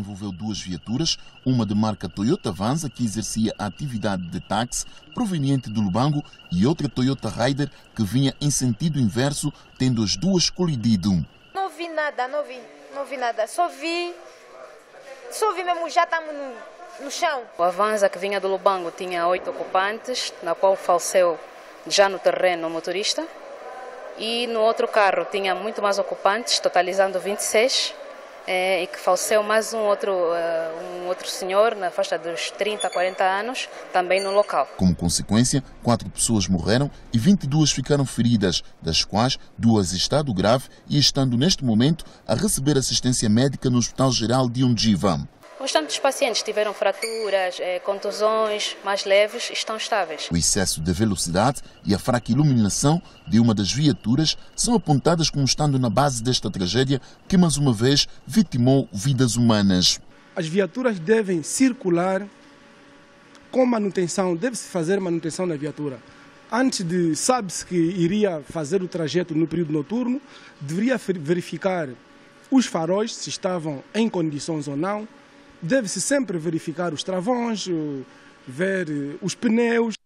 envolveu duas viaturas, uma de marca Toyota Avanza, que exercia a atividade de táxi proveniente do Lubango, e outra Toyota Raider, que vinha em sentido inverso, tendo as duas colidido. Não vi nada, não vi nada. Só vi mesmo, já estamos no chão. O Avanza, que vinha do Lubango, tinha 8 ocupantes, na qual faleceu já no terreno o motorista. E no outro carro tinha muito mais ocupantes, totalizando 26, e que faleceu mais um outro senhor, na faixa dos 30 a 40 anos, também no local. Como consequência, 4 pessoas morreram e 22 ficaram feridas, das quais 2 em estado grave e estando neste momento a receber assistência médica no Hospital Geral de Undiva. O restante dos pacientes tiveram fraturas, contusões mais leves e estão estáveis. O excesso de velocidade e a fraca iluminação de uma das viaturas são apontadas como estando na base desta tragédia que, mais uma vez, vitimou vidas humanas. As viaturas devem circular com manutenção, deve-se fazer manutenção na viatura. Antes de, sabe-se que iria fazer o trajeto no período noturno, deveria verificar os faróis, se estavam em condições ou não. Deve-se sempre verificar os travões, ver os pneus.